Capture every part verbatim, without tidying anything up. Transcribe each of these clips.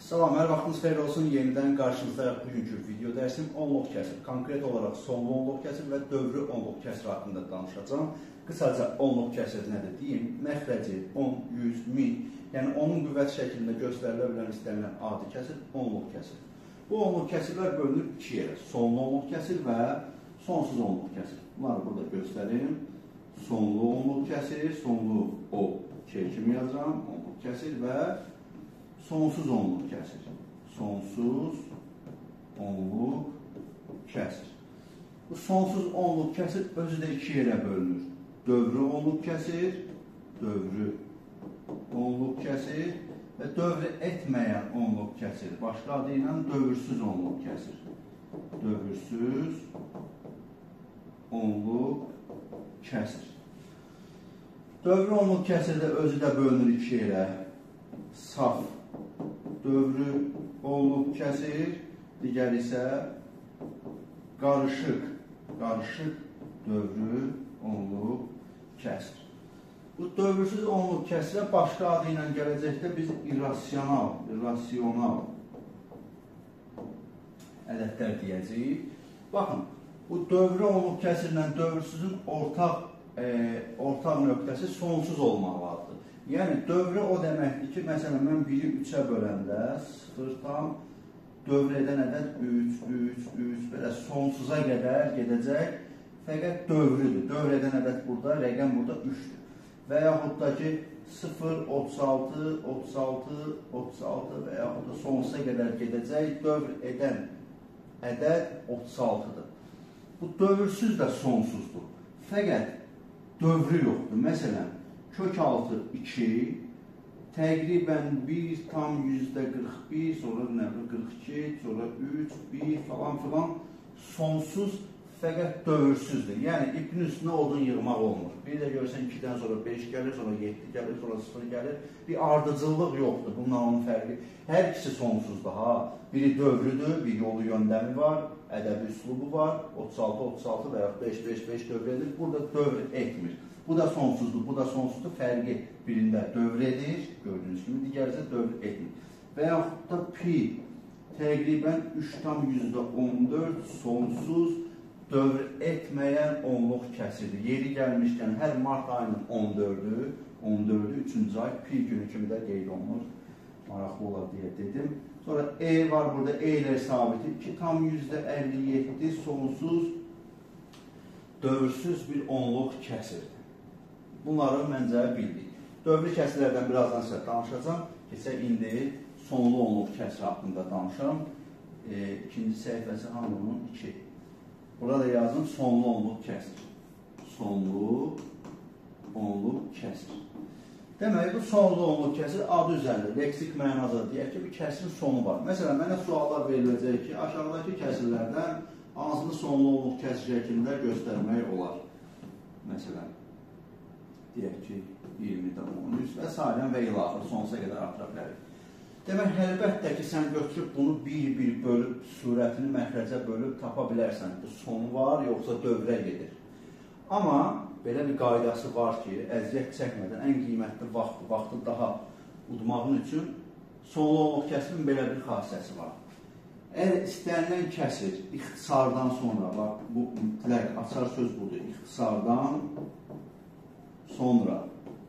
Salam, hər vaxtınız xeyir olsun. Yenidən qarşınızdayıq. Bugünkü video dərsim onluq kəsir. Konkret olaraq sonlu onluq kəsir və dövrü onluq kəsir haqqında danışacağım. Qısaca onluq kəsir nədir deyim? Məxrəci on, yüz, min, yəni onun qüvvət şəklində göstərilə bilən istənilən adi kəsir onluq kəsir. Bu onluq kəsirlər bölünür iki yerə. Sonlu onluq kəsir və sonsuz onluq kəsir. Bunları burada göstərim. Sonlu onluq kəsir, sonlu o şey kimi yazıram, onluq kəsir və sonsuz onluq kəsir. Sonsuz onluq kəsir. Bu sonsuz onluq kəsir özü də iki yerə bölünür. Dövrü onluq kəsir, dövrü onluq kəsir və dövrü etməyən onluq kəsir. Başqa adı ilə dövürsüz onluq kəsir. Dövürsüz onluq kəsir. Dövrü onluq kəsir də özü də bölünür iki yerə. Saf dövrü onluq kəsir, digər isə qarışıq, qarışıq dövrü onluq kəsir. Bu dövürsüz onluq kəsirə başqa adı ilə gələcəkdə biz irrasional, irrasional ədədlər deyəcəyik. Baxın, bu dövrü onluq kəsirlə dövürsüzün ortaq, e, ortaq nöqtəsi sonsuz olmalıdır. Yəni, dövrü o deməkdir ki, məsələn, mən biri üçə böləndə sıfır tam dövr edən ədəd üç, üç, üç, belə sonsuza qədər gedəcək, fəqət dövrüdür. Dövr edən ədəd burada, rəqəm burada üçdür. Və yaxud da ki, sıfır, otuz altı, otuz altı, otuz altı və yaxud da sonsuza qədər gedəcək, dövr edən ədəd otuz altıdır. Bu dövrsüz də sonsuzdur. Fəqət dövrü yoxdur. Məsələn, kök altı iki, təqribən bir tam yüzdə qırx bir, sonra qırx iki, sonra üç, bir falan filan sonsuz fəqət dövürsüzdür. Yəni, ipin üstünə odun yığmaq olmur. Bir də görürsən ikidən sonra beş gəlir, sonra yeddi gəlir, sonra sıfır gəlir. Bir ardıcıllıq yoxdur. Bununla onun fərqi. Hər ikisi sonsuzdur. Ha, biri dövrüdür, bir yolu yöndəmi var, ədəbi üslubu var, otuz altı, otuz altı və yaxud beş, beş, beş dövr edir. Burada dövr etmir. Bu da sonsuzdur, bu da sonsuzdur. Fərqi birində dövr edir, gördüyünüz kimi, digərcə dövr etmir. Və yaxud da pi təqribən üç tam yüzdə on dörd sonsuz dövr etməyən onluq kəsirdir. Yeri gəlmişkən hər mart ayının on dördü, on dördü üçüncü ay pi günü kimi də qeyd olunur. Maraqlı olar deyə dedim. Sonra e var burada, e-lər sabiti iki tam yüzdə əlli yeddi sonsuz dövrsüz bir onluq kəsirdir. Bunları məncə bildik. Dövrü kəsirlərdən birazdan sizə danışacağım. Keçək indi sonlu onluq kəsir haqqında danışıram. E, ikinci səhifəsi hamının iki. Burada yazın sonlu onluq kəsir. Sonlu onluq kəsir. Demək, bu sonlu onluq kəsir adı üzərində, leksik mənada deyək ki, bir kəsirin sonu var. Məsələn, mənə suallar veriləcək ki, aşağıdakı kəsirlərdən hansını sonlu onluq kəsir şəklində göstərmək olar. Məsələn, deyək ki, iyirmidən on üç və sairən və ilaxır, sonsuza qədər artıra bilərik. Demək, əlbəttə ki, sən götürüb bunu bir-bir bölüb, surətini məxrəcə bölüb tapa bilərsən. Bu sonu var, yoxsa dövrə gedir. Amma belə bir qaydası var ki, əziyyət çəkmədən ən qiymətli vaxtı, vaxtı daha udmağın üçün sonlu onluq kəsirin belə bir xassəsi var. Əgər istənilən kəsir ixtisardan sonra, bax, bu mütləq açar söz budur, ixtisardan sonra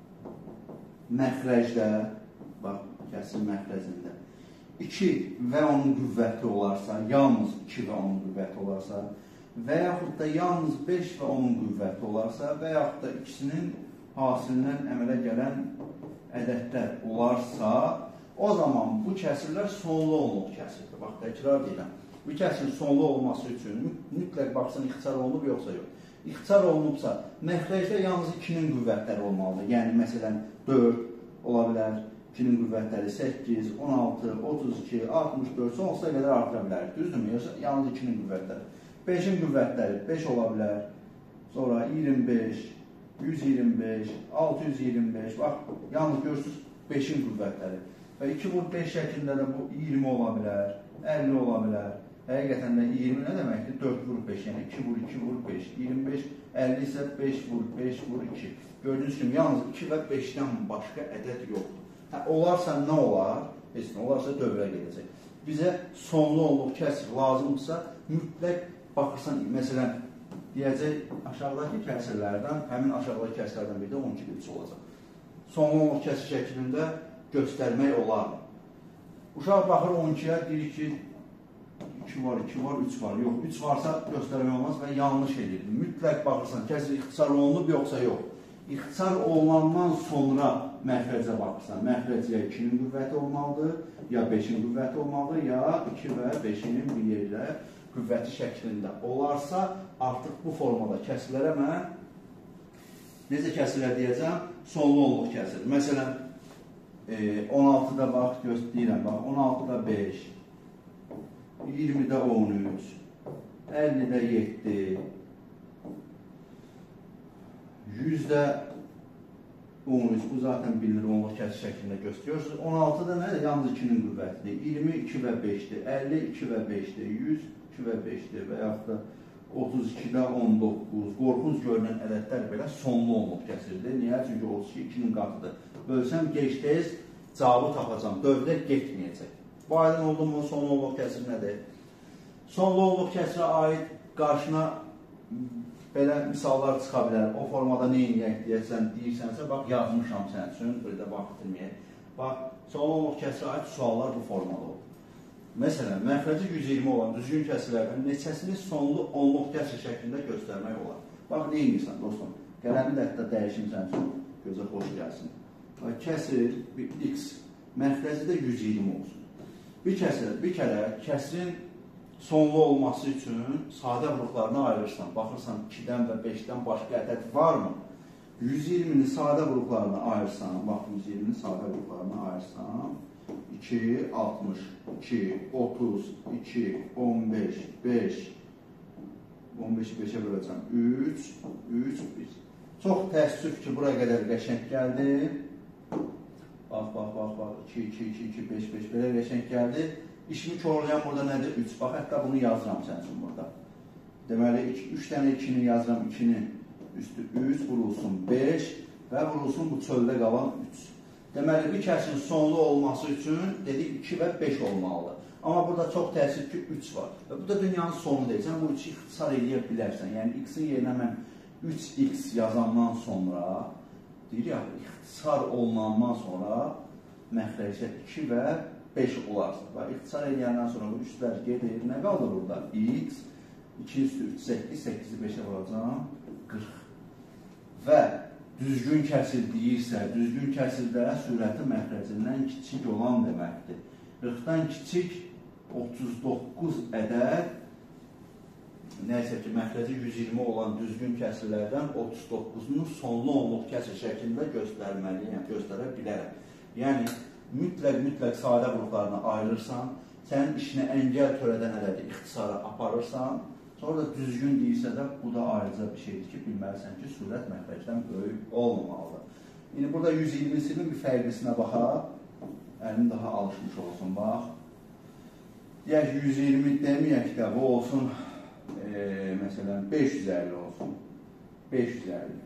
məxrəcdə, bax, kəsir məxrəcində iki və onun qüvvəti olarsa, yalnız iki və onun qüvvəti olarsa və yaxud da yalnız beş və onun qüvvəti olarsa və yaxud da ikisinin hasilindən əmələ gələn ədədlər olarsa, o zaman bu kəsirlər sonlu onluq kəsirdir. Bax, təkrar deyiləm. Bu kəsirin sonlu olması üçün mütləq baxsın, ixtisar olunub yoxsa yox. İxtisar olunubsa, məxrəcdə yalnız ikinin qüvvətləri olmalıdır. Yəni, məsələn, dörd ola bilər, ikinin qüvvətləri səkkiz, on altı, otuz iki, altmış dörd, sonsuza qədər artıra bilərik. Düzdürmü? Yoxsa yalnız ikinin qüvvətləri. beşin qüvvətləri beş ola bilər, sonra iyirmi beş, yüz iyirmi beş, altı yüz iyirmi beş, bax, yalnız görürsünüz beşin qüvvətləri. Və iki vur beş şəklində də bu iyirmi ola bilər, əlli ola bilər. Həqiqətən də iyirmi nə deməkdir? dörd vur beş, yəni iki vur iki vur beş, iyirmi beş, əlli isə beş vur beş vur iki. Gördüyünüz kimi, yalnız iki və beşdən başqa ədəd yoxdur. Hə, olarsa nə olar? Heç nə, olarsa dövrə gedəcək. Bizə sonlu onluq kəsir lazımdırsa, mütləq baxırsan, məsələn, deyəcək, aşağıdakı kəsirlərdən, həmin aşağıdakı kəsirlərdən biri də on iki üç olacaq. Sonlu onluq kəsir şəklində göstərmək olar mı? Uşaq baxır on ikiyə, deyir ki, iki var, iki var, üç var. Yox, üç varsa göstərmək olmaz və yanlış edir. Mütləq baxırsan, kəsir ixtisar olunub, yoxsa yox. İxtisar olunandan sonra məxrəcə baxırsan. Məxrəc ya ikinin qüvvəti olmalıdır, ya beşin qüvvəti olmalıdır, ya iki və beşinin bir yerdə qüvvəti şəklində olarsa, artıq bu formada kəsirlərə mən necə kəsirlər deyəcəm? Sonlu onluq kəsir. Məsələn, on altıda bax, göstərəyirəm, bax, on altıda beş, iyirmidə on üç, əllidə yeddi, yüzdə on üç, bu zaten bilinir, onluq kəsir şəklində göstəriyorsunuz. on altıda nədir? Yalnız ikinin qüvvətidir. iyirmi iki və beşdir, əlli iki və beşdir, yüz iki və beşdir və yaxud da otuz ikidə on doqquz. Qorxunc görünən ədədlər belə sonlu onluq kəsirdir. Niyə? Çünki otuz iki ikinin qatıdır. Bölsəm gec-tez cavabı tapacam. Dövrdə getməyəcək. Bu aydın oldu mu? Sonlu onluq kəsir nədir? Sonlu onluq kəsirə aid qarşına belə misallar çıxa bilər. O formada nə inəyək deyəsən, deyirsənsə, bax, yazmışam sən üçün, bir də vaxt itirməyək. Bax, sonlu onluq kəsirə aid suallar bu formada olur. Məsələn, məxrəci yüz iyirmi olan düzgün kəsirlərdən neçəsini sonlu onluq kəsir şəklində göstərmək olar. Bax, nə inəyirsən, dostum? Qələmi də hətta dəyişim sən üçün, gözə xoş gəlsin. Kəsir, x, məxrəci də yüz iyirmi olsun. Bir kəsir, bir kərə kəsirin sonlu olması üçün sadə qruqlarına ayırırsan. Baxırsan, ikidən və beşdən başqa ədəd varmı? yüz iyirmini sadə qruqlarına ayırsan, bax, yüz iyirmini sadə qruqlarına ayırsan, iki, altmış iki, otuz iki, on beş, beş, on beşi beşə böləcəm, üç, üç, bir. Çox təəssüf ki, buraya qədər qəşəng gəldi. Bax, bax, bax, bax, iki, iki, iki, iki, beş, beş, belə qəşəng gəldi. İşimi korlayan burada nədir? üç. Bax, hətta bunu yazıram sən üçün burada. Deməli, üç dənə ikini yazıram, ikinin üstü üç, vurulsun beş və vurulsun bu çöldə qalan üç. Deməli, bir kəsin sonlu olması üçün dedik iki və beş olmalıdır. Amma burada çox təəssüf ki, üç var. Və bu da dünyanın sonu deyil. Sən bu üçü ixtisar edə bilərsən. Yəni, x-in yerinə mən üç x yazandan sonra, deyir ya, ixtisar olunandan sonra məxrəcdə iki və beş olarsa. Və ixtisar edəndən sonra bu üçlər gedir. Nə qaldı burada? X, iki üstü üç, səkkiz, səkkizi beşə vuracam, qırx. Və düzgün kəsir deyirsə, düzgün kəsirdə sürəti məxrəcindən kiçik olan deməkdir. qırxdan kiçik otuz doqquz ədəd, nəysə ki, məxrəci yüz iyirmi olan düzgün kəsirlərdən otuz doqquzunu sonlu onluq kəsir şəklində göstərməliyəm, göstərə bilərəm. Yəni, mütləq, mütləq sadə qruqlarına ayırırsan, sənin işinə əngəl törədən ədədi ixtisara aparırsan, sonra da düzgün deyirsə də, bu da ayrıca bir şeydir ki, bilməlisən ki, sürət məxrəcdən böyük olmamalıdır. Yəni, burada yüz iyirmisinin bir fərqlisinə baxaq, əlim daha alışmış olsun, bax. Deyək, yüz iyirmi deməyək də, bu olsun, e, məsələn, beş yüz əlli olsun. beş yüz əlli.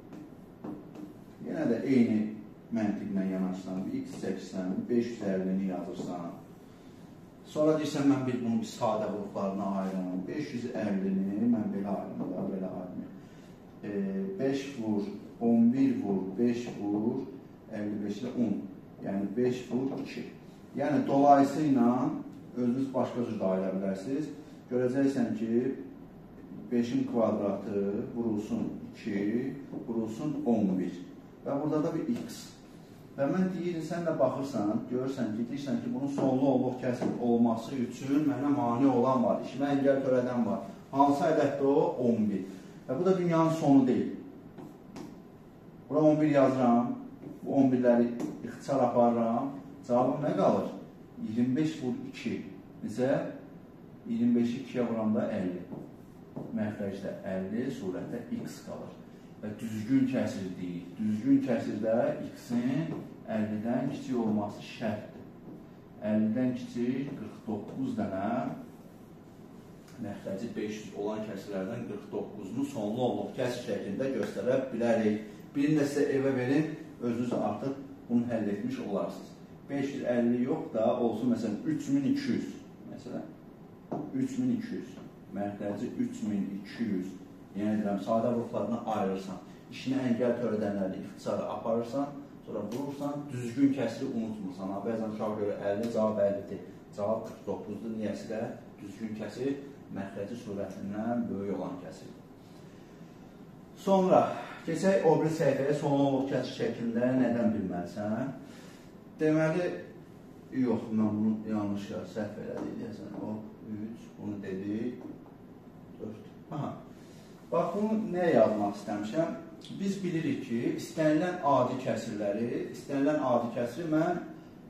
Yenə də eyni məntiqlə yanaşsan, x çəksən, beş yüz əllini yazırsan. Sonra deyirsən, mən bir bunu bir sadə qruqlarına ayıram. beş yüz əllini mən belə ayıram, da, belə ayıram. E, beş vur, on bir vur, beş vur, əlli beş ilə on. Yəni, beş vur, iki. Yəni, dolayısıyla özünüz başqa cür da ayıra bilərsiniz. Görəcəksən ki, beşin kvadratı vurulsun iki, vurulsun on bir. Və burada da bir x. Və mən deyirim, sən də baxırsan, görürsən ki, deyirsən ki, bunun sonlu onluq kəsir olması üçün mənə mani olan var, işimə əngəl törədən var. Hansı ədəddir o? on bir. Və bu da dünyanın sonu deyil. Bura on bir yazıram, bu on birləri ixtisar aparıram, cavabım nə qalır? iyirmi beş vur iki. Necə? iyirmi beşi ikiyə vuranda əlli. Məxrəcdə əlli, surətdə x qalır. Və düzgün kəsir deyil. Düzgün kəsirdə x-in əllidən kiçik olması şərtdir. əllidən kiçik qırx doqquz dənə məxrəci beş yüz olan kəsirlərdən qırx doqquzunu sonlu onluq kəsir şəklində göstərə bilərik. Birini də sizə evə verin, özünüz artıq bunu həll etmiş olarsınız. beş yüz əlli yox da olsun, məsələn, üç min iki yüz. Məsələn, üç min iki yüz. Mərkəzi üç min iki yüz. Yəni deyirəm, sadə vuruflarını ayırırsan, işini əngəl törədənlərlə ixtisarı aparırsan, sonra vurursan, düzgün kəsiri unutmursan. Ha, bəzən uşaq görə əlli, cavab əllidir. Cavab qırx doqquzdur. Niyəsi də düzgün kəsir, məxrəci surətindən böyük olan kəsir. Sonra, keçək o bir səhifəyə sonluq kəsir şəklində nədən bilməlisən? Deməli, yox, mən bunu yanlış ya, səhv elədik, deyəsən, o, üç, bunu dedik, dörd. Aha, bax, bunu nəyə yazmaq istəmişəm? Biz bilirik ki, istənilən adi kəsirləri, istənilən adi kəsiri mən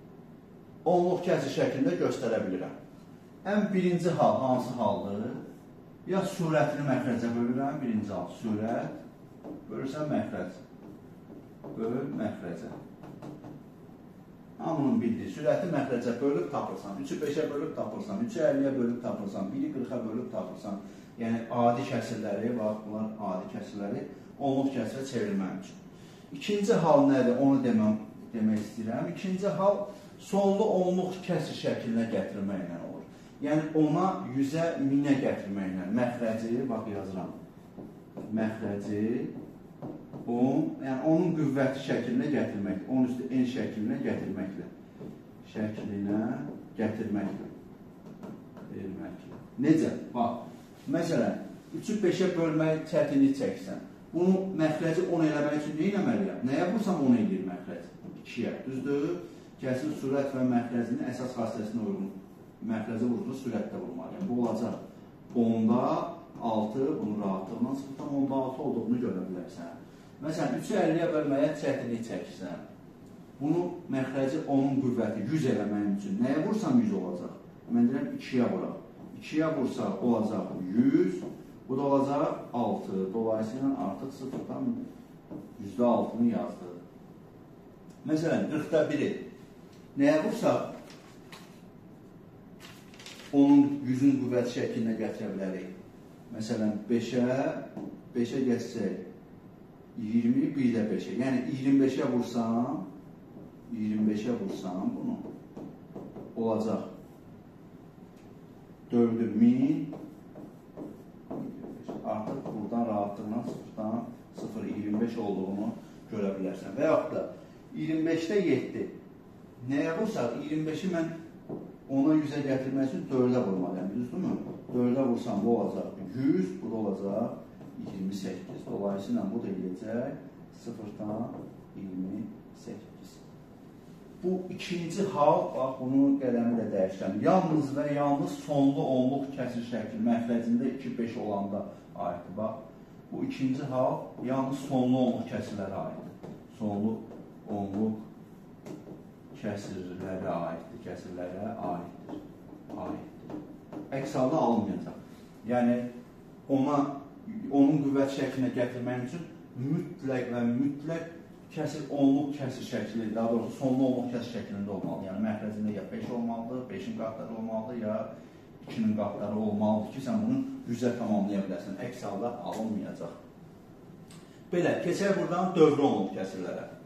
onluq kəsir şəklində göstərə bilirəm. Ən birinci hal hansı haldır? Ya surətini məxrəcə bölürəm, birinci hal, surət, bölürsən məxrəc, böl, məxrəcə. Hamının bildiyi, sürəti məxrəcə bölüb tapırsan, üçü beşə bölüb tapırsan, üçü əlliyə bölüb tapırsan, biri qırxa bölüb tapırsan. Yəni, adi kəsirləri, bax, bunlar adi kəsirləri onluq kəsirə çevirmək üçün. İkinci hal nədir, onu deməm, demək istəyirəm. İkinci hal, sonlu onluq kəsir şəklinə gətirməklə olur. Yəni, ona yüzə, minə gətirməklə, məxrəci, bax, yazıram, məxrəci, on, yəni onun qüvvəti şəklinə gətirməklə, onun üstü en şəklinə gətirməklə, şəklinə gətirməklə, verməklə. Necə? Bax, məsələn, üçü beşə bölmək çətinlik çəksən, bunu məxrəci on eləmək üçün nə eləməliyəm? Nəyə vursam on eləyir məxrəc? ikiyə, düzdür? Kəsir sürət və məxrəcinin əsas xassəsinə uyğun məxrəci vurulur, sürətdə vurmalıyım. Bu olacaq onda altı, bunu rahatlıqla sıfırdan onda altı olduğunu görə bilərsən. Məsələn, üçü əlliyə bölməyə çətinlik çəkirsən. Bunu məxrəci onun qüvvəti yüz eləmək üçün nəyə vursam yüz olacaq? Mən deyirəm ikiyə vuraq. ikiyə vursaq olacaq yüz, bu da olacaq altı. Dolayısıyla artıq sıfırdan yüzdə altını yazdı. Məsələn, qırxda biri nəyə vursaq onun yüzün qüvvəti şəklinə gətirə bilərik. Məsələn, beşə, beşə gətsək, iyirmi, bir də beşə. Yəni, iyirmi beşə vursam, iyirmi beşə vursam bunu olacaq dördü min, artıq buradan rahatlıqla sıfırdan sıfır iyirmi beş olduğunu görə bilərsən. Və yaxud da iyirmi beşdə yeddi. Nəyə vursaq? iyirmi beşi mən ona yüzə gətirmək üçün dördə vurmalıyam. Düzdürmü? dördə vursam bu olacaq yüz, bu da olacaq iyirmi səkkiz. Dolayısıyla bu da eləyəcək sıfırdan iyirmi səkkiz. Bu ikinci hal, bax, bunu qələmi də dəyişəm. Yalnız və yalnız sonlu onluq kəsir şəkli məxrəcində iki beş olanda aiddir. Bax, bu ikinci hal yalnız sonlu onluq kəsirlərə aiddir. Sonlu onluq kəsirlərə aiddir. Kəsirlərə aiddir. Aiddir. Əks halda alınmayacaq. Yəni, ona, onun qüvvət şəklinə gətirmək üçün mütləq və mütləq kəsir onluq kəsir şəkli, daha doğrusu sonlu onluq kəsir şəklində olmalı. Yəni, məxrəcində ya beş olmalıdır, beşin qatları olmalıdır, ya ikinin qatları olmalıdır ki, sən bunu yüzə tamamlaya bilərsən. Əks halda alınmayacaq. Belə, keçək buradan dövrü onluq kəsirlərə.